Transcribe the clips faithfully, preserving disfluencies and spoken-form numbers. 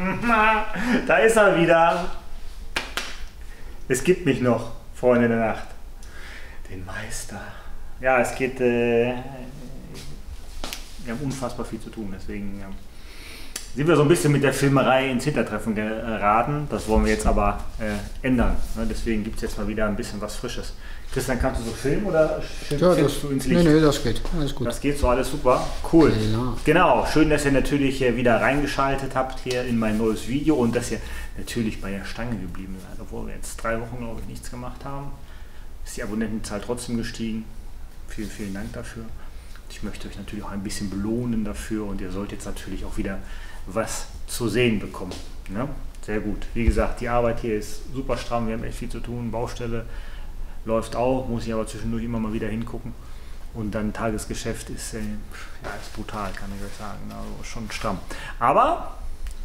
Da ist er wieder. Es gibt mich noch, Freunde der Nacht. Den Meister. Ja, es geht. Äh, wir haben unfassbar viel zu tun, deswegen äh, sind wir so ein bisschen mit der Filmerei ins Hintertreffen geraten. Das wollen wir jetzt aber äh, ändern. Ne? Deswegen gibt es jetzt mal wieder ein bisschen was Frisches. Christian, kannst du so filmen oder ja, das, du ins Licht? Nee, nee, das geht. Alles gut. Das geht so, alles super. Cool. Genau. Genau, schön, dass ihr natürlich wieder reingeschaltet habt hier in mein neues Video und dass ihr natürlich bei der Stange geblieben seid. Obwohl wir jetzt drei Wochen, glaube ich, nichts gemacht haben, ist die Abonnentenzahl trotzdem gestiegen. Vielen, vielen Dank dafür. Ich möchte euch natürlich auch ein bisschen belohnen dafür und ihr sollt jetzt natürlich auch wieder was zu sehen bekommen. Ne? Sehr gut. Wie gesagt, die Arbeit hier ist super stramm, wir haben echt viel zu tun. Baustelle läuft auch, muss ich aber zwischendurch immer mal wieder hingucken. Und dann Tagesgeschäft ist, äh, ja, ist brutal, kann ich euch sagen. Also schon stramm. Aber,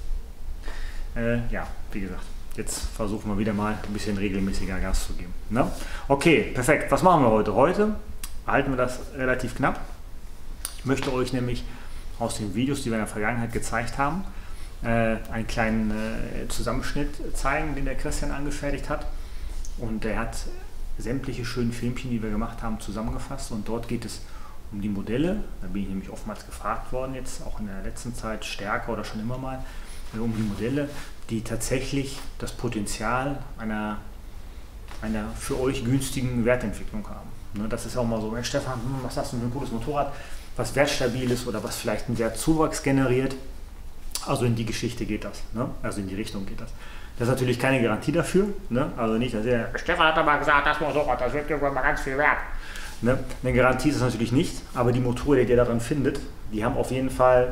äh, ja, wie gesagt, jetzt versuchen wir wieder mal ein bisschen regelmäßiger Gas zu geben. Ne? Okay, perfekt. Was machen wir heute? Heute halten wir das relativ knapp. Ich möchte euch nämlich aus den Videos, die wir in der Vergangenheit gezeigt haben, äh, einen kleinen äh, Zusammenschnitt zeigen, den der Christian angefertigt hat. Und er hat sämtliche schönen Filmchen, die wir gemacht haben, zusammengefasst. Und dort geht es um die Modelle. Da bin ich nämlich oftmals gefragt worden, jetzt auch in der letzten Zeit stärker oder schon immer mal, äh, um die Modelle, die tatsächlich das Potenzial einer, einer für euch günstigen Wertentwicklung haben. Ne, das ist auch mal so, hey Stefan, hm, was hast du für ein cooles Motorrad, was wertstabil ist oder was vielleicht einen Wertzuwachs generiert. Also in die Geschichte geht das, ne? Also in die Richtung geht das. Das ist natürlich keine Garantie dafür, ne? Also nicht, dass ihr, Stefan hat aber gesagt, das Motorrad, das wird irgendwann mal ganz viel wert. Ne? Eine Garantie ist es natürlich nicht, aber die Motoren, die ihr darin findet, die haben auf jeden Fall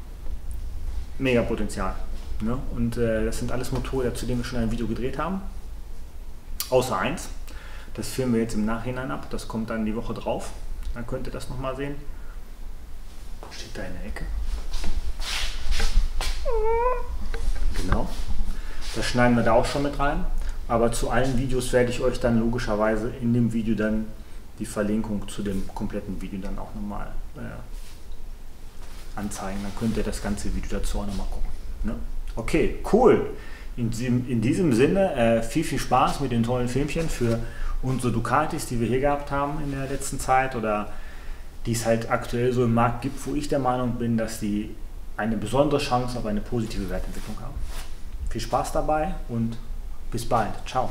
mega Potenzial. Ne? Und äh, das sind alles Motoren, zu denen wir schon ein Video gedreht haben, außer eins. Das filmen wir jetzt im Nachhinein ab, das kommt dann die Woche drauf. Dann könnt ihr das nochmal sehen. Steht da in der Ecke. Genau. Das schneiden wir da auch schon mit rein. Aber zu allen Videos werde ich euch dann logischerweise in dem Video dann die Verlinkung zu dem kompletten Video dann auch nochmal äh, anzeigen. Dann könnt ihr das ganze Video dazu auch nochmal gucken. Ne? Okay, cool. In diesem, in diesem Sinne äh, viel, viel Spaß mit den tollen Filmchen für unsere Ducatis, die wir hier gehabt haben in der letzten Zeit oder die es halt aktuell so im Markt gibt, wo ich der Meinung bin, dass die eine besondere Chance auf eine positive Wertentwicklung haben. Viel Spaß dabei und bis bald. Ciao.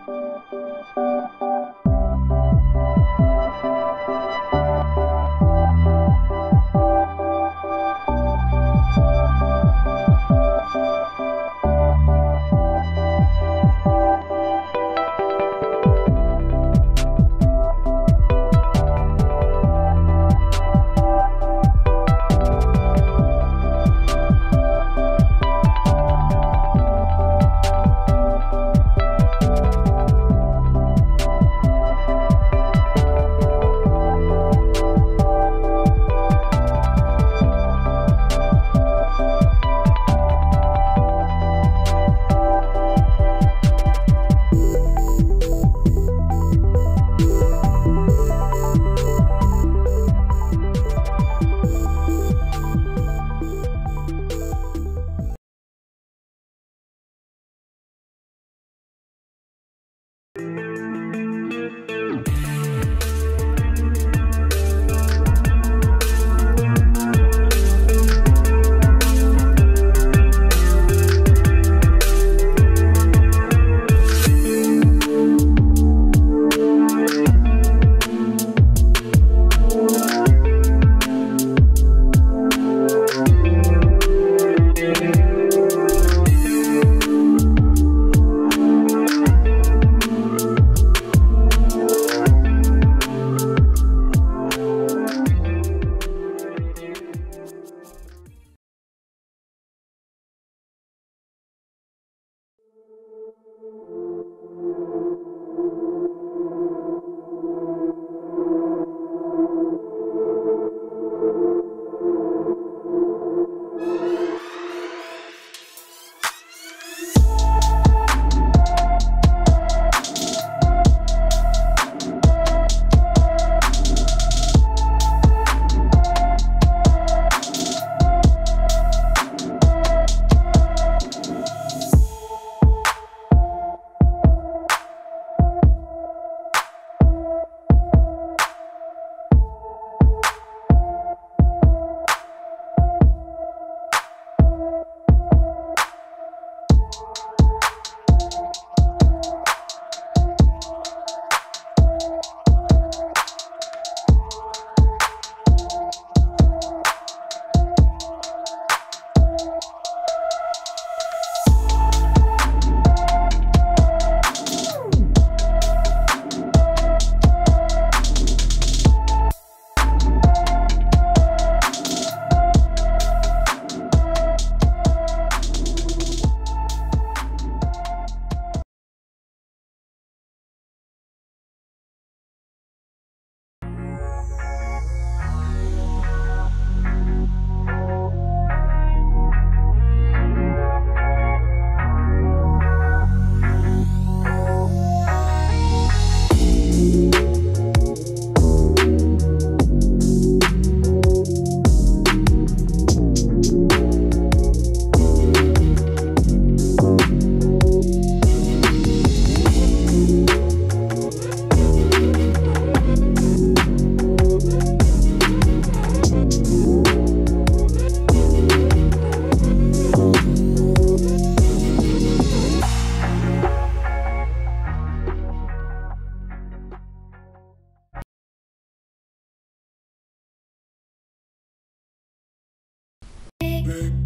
Big